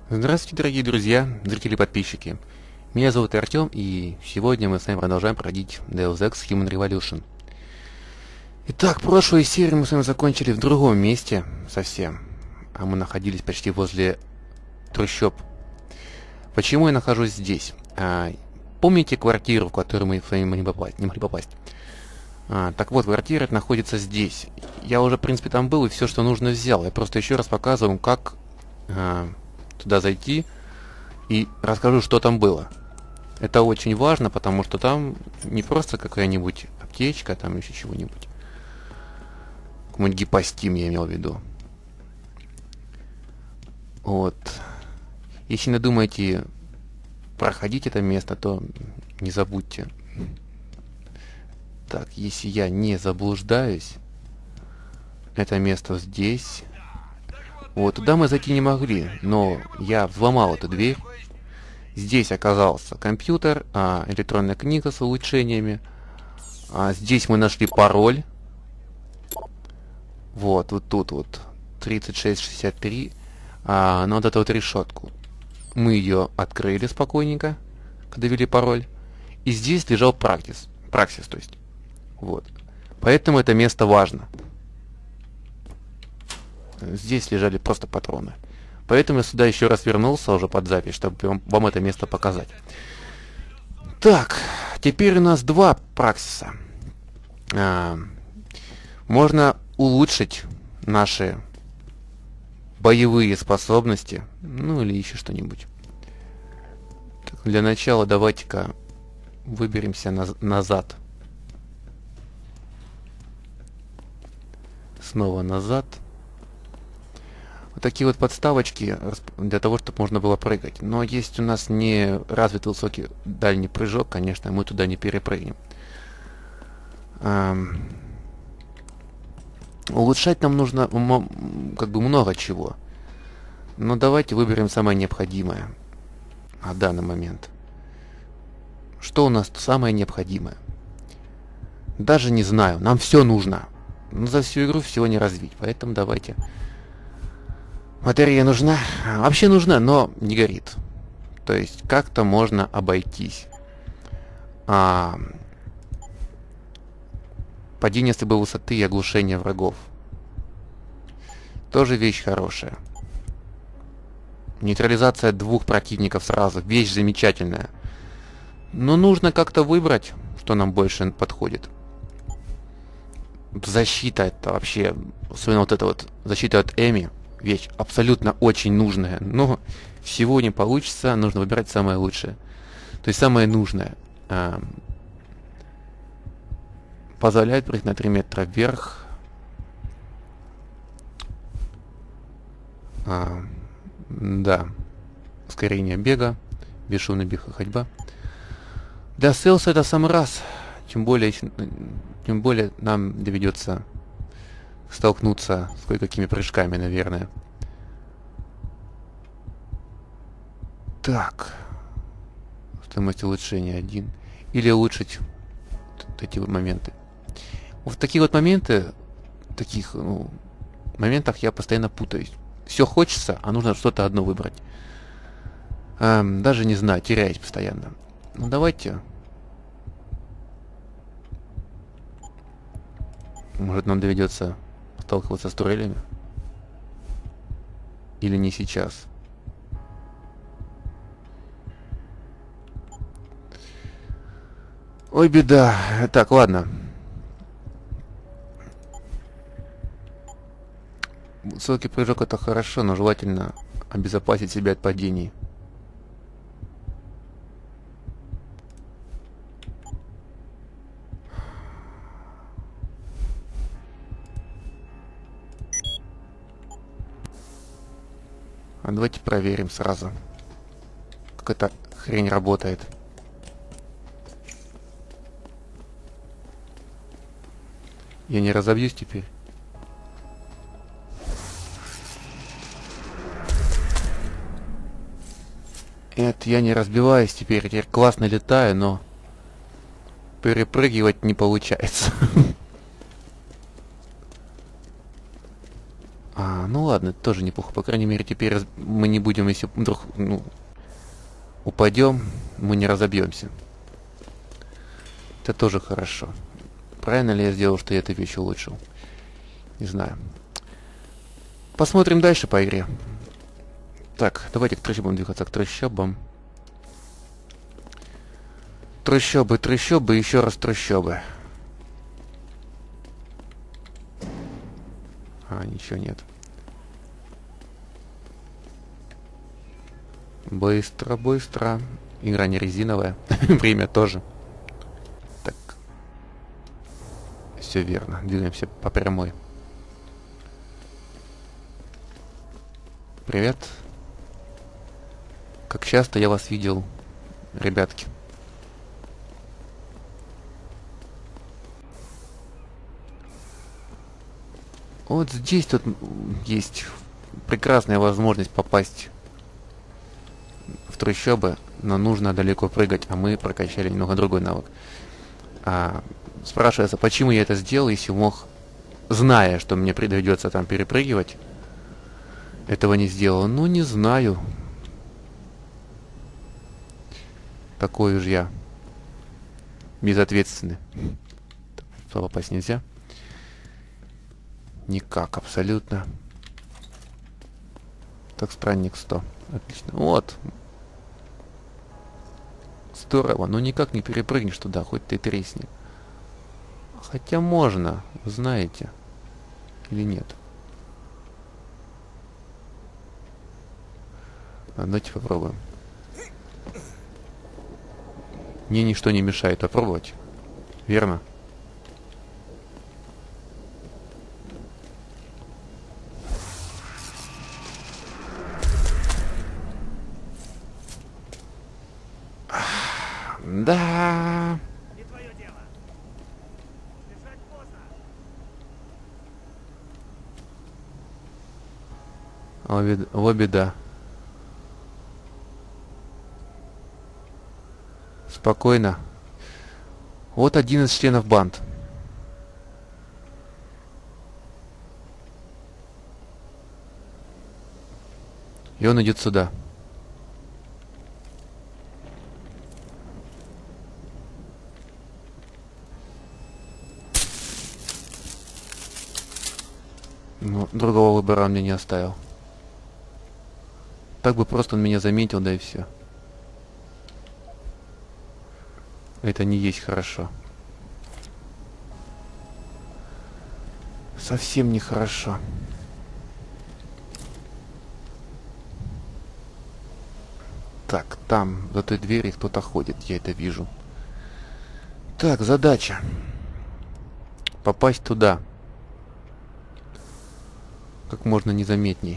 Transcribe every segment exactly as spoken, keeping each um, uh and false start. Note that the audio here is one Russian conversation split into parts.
Здравствуйте, дорогие друзья, зрители и подписчики. Меня зовут Артем, и сегодня мы с вами продолжаем проходить Deus Ex Human Revolution. Итак, прошлую серию мы с вами закончили в другом месте совсем, а мы находились почти возле трущоб. Почему я нахожусь здесь? А, помните квартиру, в которую мы с вами не, попасть, не могли попасть? А, так вот, квартира находится здесь. Я уже, в принципе, там был и все, что нужно, взял. Я просто еще раз показываю, как а, туда зайти, и расскажу, что там было. Это очень важно, потому что там не просто какая-нибудь аптечка, там еще чего-нибудь. Какой-нибудь гипостим я имел в виду. Вот. Если надумаете проходить это место, то не забудьте. Так, если я не заблуждаюсь, это место здесь. Вот, туда мы зайти не могли, но я взломал эту дверь. Здесь оказался компьютер, а, электронная книга с улучшениями. А, здесь мы нашли пароль. Вот, вот тут вот. тридцать шесть шестьдесят три. А, на вот эту вот решетку. Мы ее открыли спокойненько, когда ввели пароль. И здесь лежал практис. Праксис, то есть. Вот. Поэтому это место важно. Здесь лежали просто патроны. Поэтому я сюда еще раз вернулся уже под запись, чтобы вам это место показать. Так, теперь у нас два праксиса. А, можно улучшить наши боевые способности. Ну или еще что-нибудь. Для начала давайте-ка выберемся на назад. Снова назад. Вот такие вот подставочки для того, чтобы можно было прыгать. Но есть у нас не развитый высокий дальний прыжок, конечно, мы туда не перепрыгнем. Эм... Улучшать нам нужно как бы много чего. Но давайте выберем самое необходимое на данный момент. Что у нас самое необходимое? Даже не знаю, нам все нужно. Но за всю игру всего не развить, поэтому давайте... Батарея нужна? Вообще нужна, но не горит. То есть как-то можно обойтись. А... Падение с любой высоты и оглушение врагов. Тоже вещь хорошая. Нейтрализация двух противников сразу. Вещь замечательная. Но нужно как-то выбрать, что нам больше подходит. Защита это вообще... Особенно вот эта вот защита от Эми. Вещь абсолютно очень нужная, но всего не получится, нужно выбирать самое лучшее. То есть самое нужное. А, позволяет прыгать на три метра вверх. А, да. Ускорение бега, бесшумный бег и ходьба. Для стелса это самый раз. Тем более, тем более нам доведется столкнуться с кое-какими прыжками, наверное. Так. Стоимость улучшения один. Или улучшить вот эти вот моменты. В такие вот моменты, в таких ну, моментах я постоянно путаюсь. Все хочется, а нужно что-то одно выбрать. Эм, даже не знаю, теряюсь постоянно. Ну давайте. Может нам доведется сталкиваться с турелями? Или не сейчас? Ой, беда. Так, ладно. Высокий прыжок это хорошо, но желательно обезопасить себя от падений. А давайте проверим сразу, как эта хрень работает. Я не разобьюсь теперь. Это я не разбиваюсь теперь. Теперь классно летаю, но перепрыгивать не получается. А, А, ну ладно, это тоже неплохо. По крайней мере, теперь раз- мы не будем, если вдруг ну, упадем, мы не разобьемся. Это тоже хорошо. Правильно ли я сделал, что я эту вещь улучшил? Не знаю. Посмотрим дальше по игре. Так, давайте к трущобам двигаться, к трущобам. Трущобы, трущобы, еще раз трущобы. А, ничего нет. Быстро, быстро. Игра не резиновая. Время тоже. Так. Все верно. Двигаемся по прямой. Привет. Как часто я вас видел, ребятки. Вот здесь тут есть прекрасная возможность попасть в трущобы, но нужно далеко прыгать, а мы прокачали немного другой навык. А, спрашивается, почему я это сделал, если мог, зная, что мне придется там перепрыгивать, этого не сделал. Ну, не знаю. Такой уж я. Безответственный. Попасть нельзя. Никак, абсолютно. Так, странник сто. Отлично. Вот. Здорово. Но никак не перепрыгнешь туда, хоть ты тресни. Хотя можно, знаете. Или нет? А, давайте попробуем. Мне ничто не мешает попробовать. Верно? Да. Не твое дело. Бежать поздно. Лоби, лоби, да. Спокойно. Вот один из членов банд. И он идет сюда. Ну, другого выбора он мне не оставил. Так бы просто он меня заметил, да и все. Это не есть хорошо. Совсем нехорошо. Так, там, за той дверью кто-то ходит, я это вижу. Так, задача. Попасть туда. Как можно незаметней.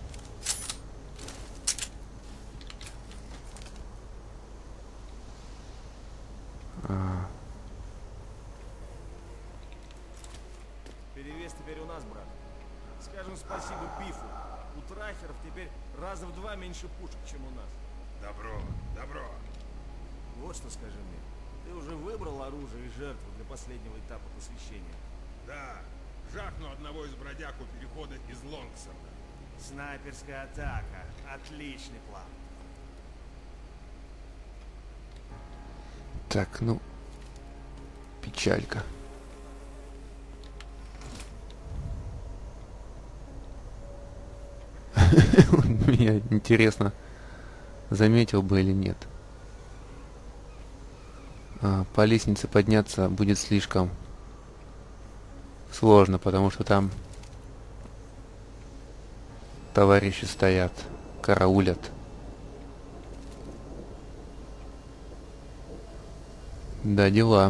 А, Перевес теперь у нас, брат. Скажем спасибо Пифу. У трахеров теперь раза в два меньше пушек, чем у нас. Добро, добро. Вот что скажи мне. Ты уже выбрал оружие и жертву для последнего этапа посвящения? Да, жахну одного из бродяг у перехода из Лонгсорда. Снайперская атака. Отличный план. так, ну... Печалька. Меня интересно, заметил бы или нет. А, по лестнице подняться будет слишком сложно, потому что там товарищи стоят, караулят. Да, дела.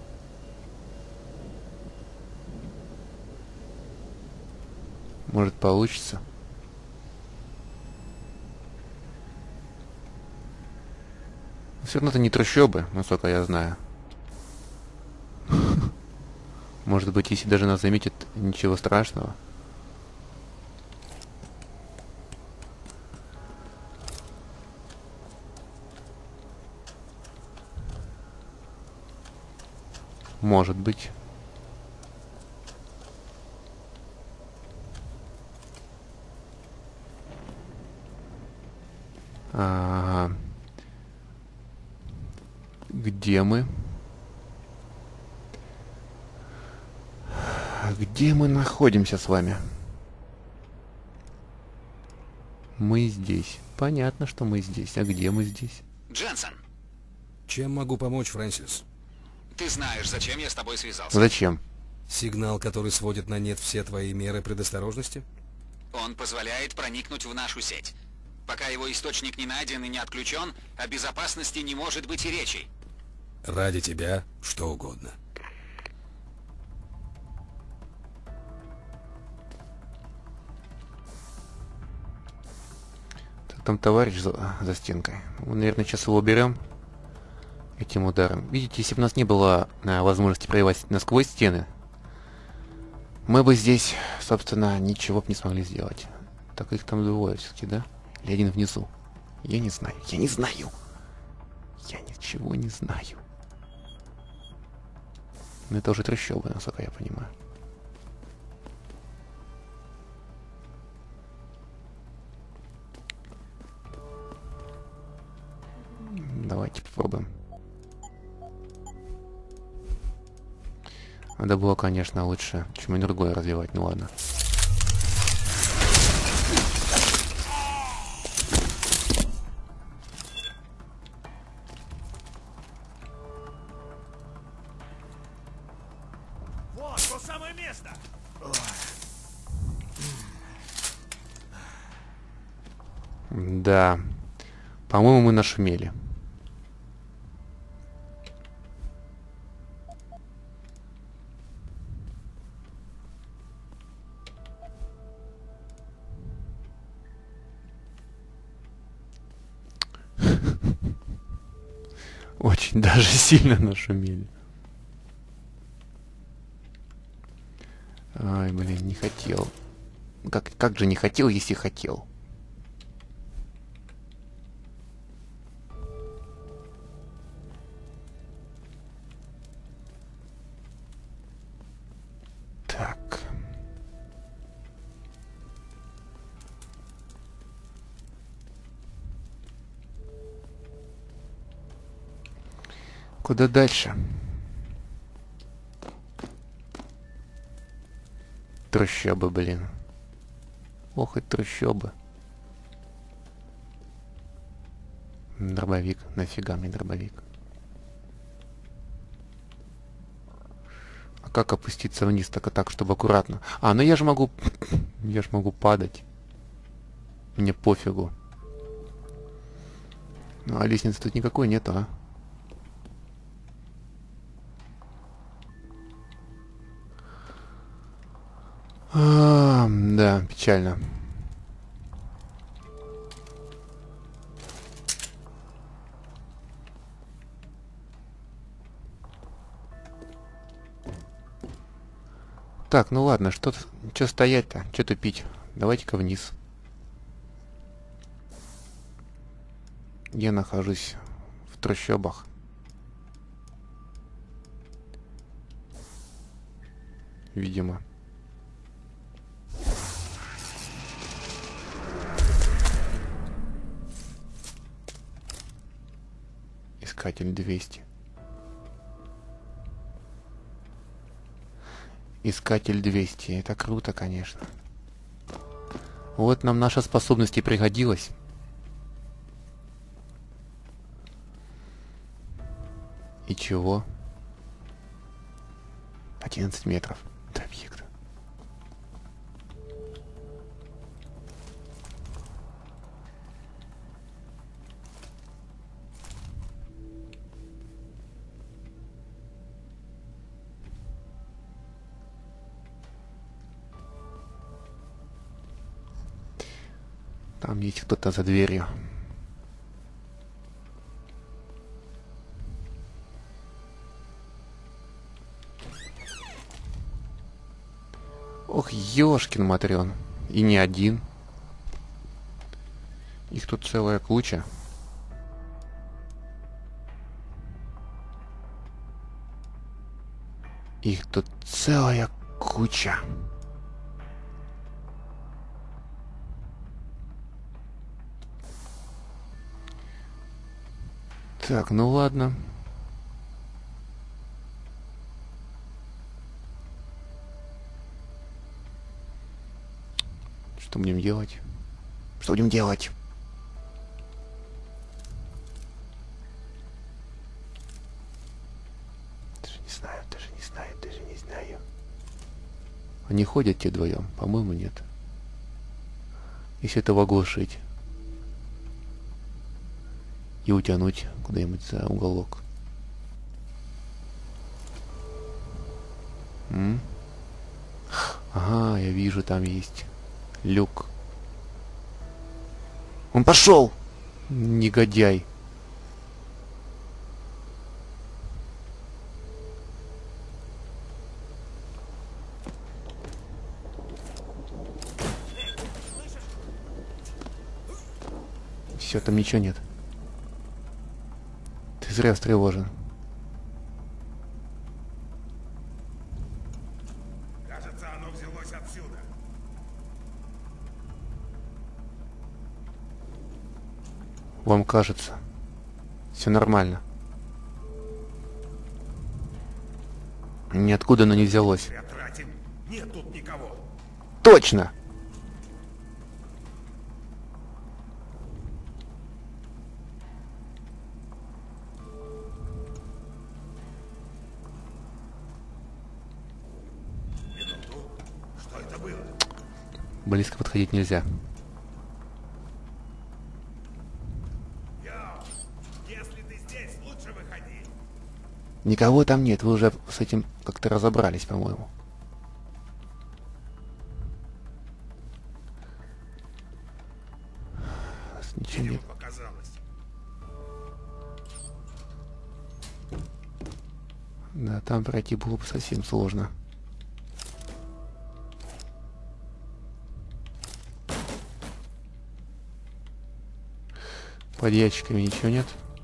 Может, получится? Все равно это не трущобы, насколько я знаю. Может быть, если даже нас заметят, ничего страшного. Может быть. Где мы? Где мы находимся с вами? Мы здесь. Понятно, что мы здесь. А где мы здесь? Дженсен, Чем могу помочь, Фрэнсис? ты знаешь, зачем я с тобой связался? Зачем? Сигнал, который сводит на нет все твои меры предосторожности? Он позволяет проникнуть в нашу сеть. Пока его источник не найден и не отключен, о безопасности не может быть и речи. Ради тебя что угодно. Так, там товарищ за, за стенкой. Мы, наверное, сейчас его уберем этим ударом. Видите, если бы у нас не было а, возможности проливать насквозь стены, мы бы здесь, собственно, ничего бы не смогли сделать. Так их там двое все-таки, да? Или один внизу? Я не знаю. Я не знаю. Я ничего не знаю. Но это уже трещобы, насколько я понимаю. Давайте попробуем. Надо было, конечно, лучше чем-нибудь другое развивать, ну ладно. Вот, то самое место! Да. По-моему, мы нашумели. Очень даже сильно нашумели. Ай, блин, не хотел. Как, как же не хотел, если хотел? Так. Куда дальше? Трущобы, блин. Ох и трущобы. Дробовик. Нафига мне дробовик? А как опуститься вниз? Так и так, чтобы аккуратно. А, ну я же могу... Я же могу падать. Мне пофигу. Ну, а лестницы тут никакой нету, а? А, да, печально. Так, ну ладно, что, что стоять-то? Что тупить? Давайте-ка вниз. Я нахожусь в трущобах. Видимо. Искатель двести. Искатель двести. Это круто, конечно. Вот нам наша способность и пригодилась. И чего? одиннадцать метров до объекта. Там есть кто-то за дверью. Ох, ёшкин матрён. И не один. Их тут целая куча. Их тут целая куча. Так, ну ладно. Что будем делать? Что будем делать? Даже не знаю, даже не знаю, даже не знаю. Они ходят те вдвоем? По-моему, нет. Если этого оглушить и утянуть куда-нибудь за уголок. М? Ага, я вижу, там есть люк. Он пошел! Негодяй. Все, там ничего нет. Ты зря встревожен. Кажется, оно взялось отсюда. Вам кажется. Все нормально. Ниоткуда оно не взялось. Зря тратим. Нет тут никого. Точно! Минуту. Что это было? Близко подходить нельзя. Йо, если ты здесь, лучше выходи. Никого там нет, вы уже с этим как-то разобрались, по-моему. Ничего Видимо, нет. показалось. Да, там пройти было бы совсем сложно. Под ящиками ничего нет.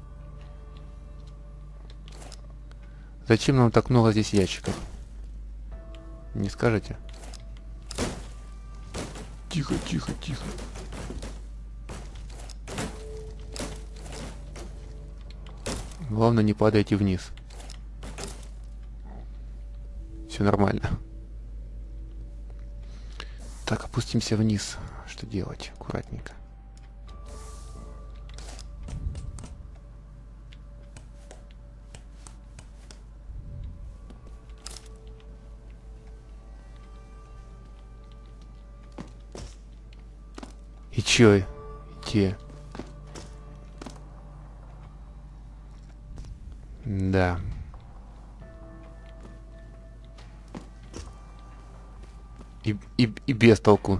Зачем нам так много здесь ящиков? Не скажете? Тихо, тихо, тихо. Главное, не падайте вниз. Все нормально. Так, опустимся вниз. Что делать? Аккуратненько. И чё? Те. Да. И, и, и без толку.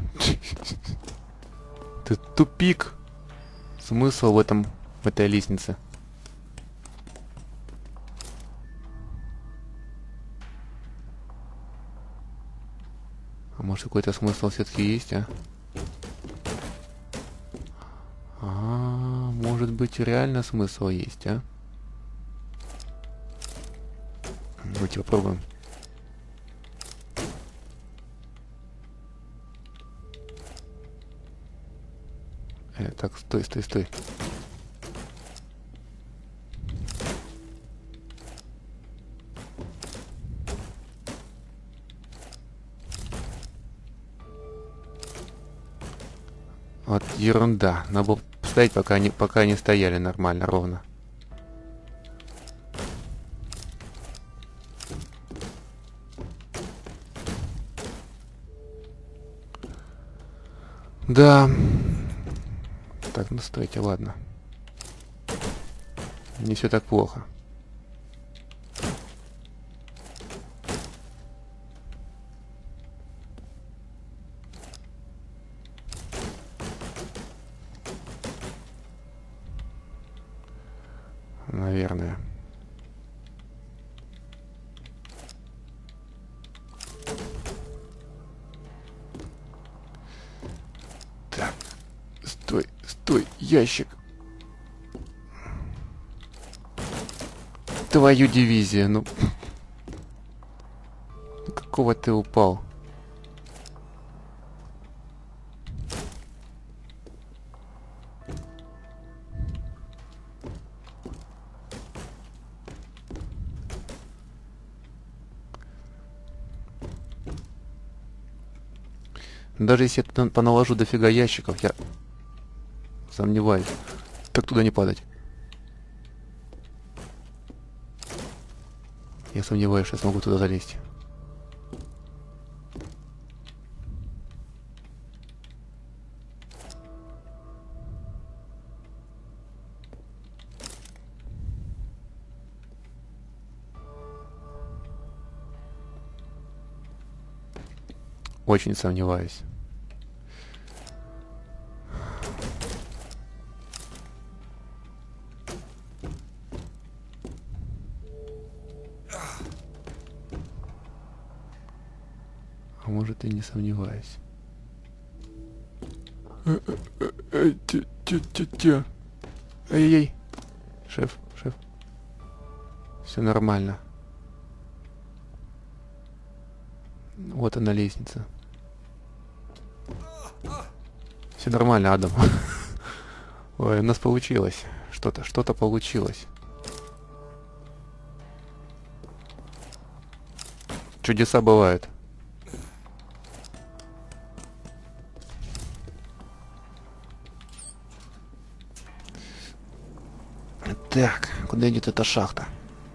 Ты тупик. Смысл в этом, в этой лестнице. А может какой-то смысл все-таки есть, а? А, может быть реально смысл есть, а? Давайте попробуем. Э, так, стой, стой, стой. Вот ерунда. Надо было стоять, пока они, пока они стояли нормально, ровно. Да. Так, ну стойте, ладно. Не все так плохо. Наверное. Так. Стой, стой, ящик. Твою дивизию, ну. Какого ты упал? Даже если я туда поналожу дофига ящиков, я сомневаюсь, как туда не падать. Я сомневаюсь, что я смогу туда залезть. Очень сомневаюсь. А может, и не сомневаюсь. Тя-тя-тя. Ай-яй. Шеф, шеф. Все нормально. Вот она лестница. Все нормально, Адам. Ой, у нас получилось. Что-то, что-то получилось. Чудеса бывают. Так, куда идет эта шахта?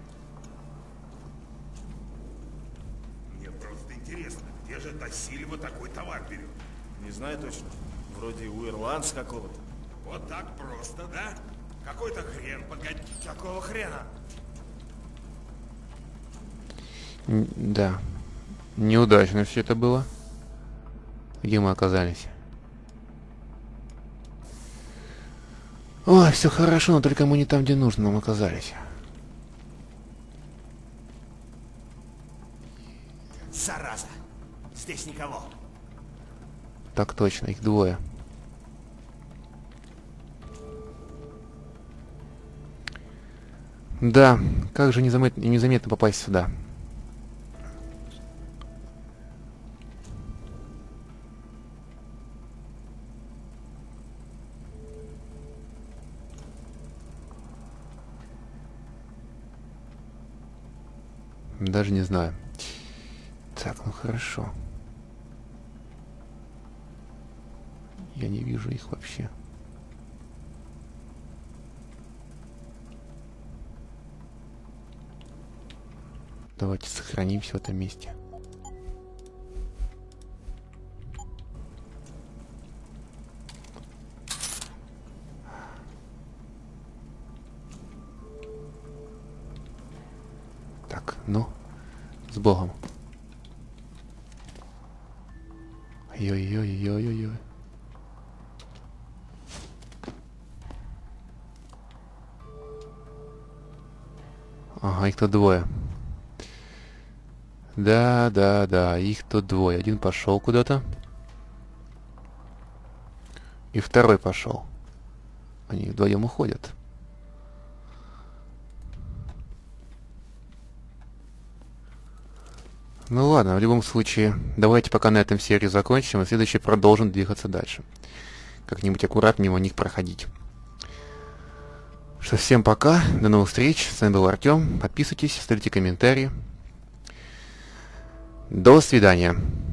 Мне просто интересно, где же та Сильва такой товар берет? Не знаю точно. Вроде у ирландца какого-то. Вот так просто, да? Какой-то хрен, погоди. Какого хрена? Н- Да. Неудачно все это было. Где мы оказались? Ой, все хорошо, но только мы не там, где нужно, нам оказались. Зараза! Здесь никого. Так точно, их двое. Да, как же незаметно, незаметно попасть сюда? Даже не знаю. Так, ну хорошо. Я не вижу их вообще. Давайте сохранимся в этом месте. Так, ну, с Богом. Ой-ой-ой-ой-ой-ой. Ага, их тут двое. Да, да, да, их тут двое. Один пошел куда-то. И второй пошел. Они вдвоем уходят. Ну ладно, в любом случае, давайте пока на этом серию закончим, а следующий продолжим двигаться дальше. Как-нибудь аккуратнее у них проходить. Что, всем пока, до новых встреч, с вами был Артем, подписывайтесь, ставьте комментарии. До свидания.